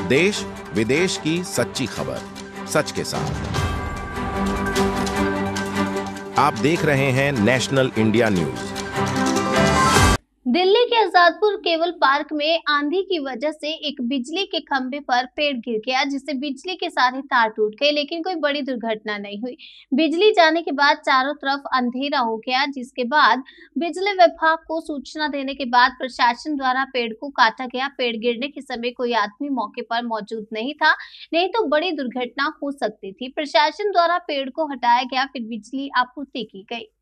देश विदेश की सच्ची खबर सच के साथ। आप देख रहे हैं नेशनल इंडिया न्यूज। दिल्ली के आजादपुर केबल पार्क में आंधी की वजह से एक बिजली के खंभे पर पेड़ गिर गया, जिससे बिजली के सारे तार टूट गए, लेकिन कोई बड़ी दुर्घटना नहीं हुई। बिजली जाने के बाद चारों तरफ अंधेरा हो गया, जिसके बाद बिजली विभाग को सूचना देने के बाद प्रशासन द्वारा पेड़ को काटा गया। पेड़ गिरने के समय कोई आदमी मौके पर मौजूद नहीं था, नहीं तो बड़ी दुर्घटना हो सकती थी। प्रशासन द्वारा पेड़ को हटाया गया, फिर बिजली आपूर्ति की गई।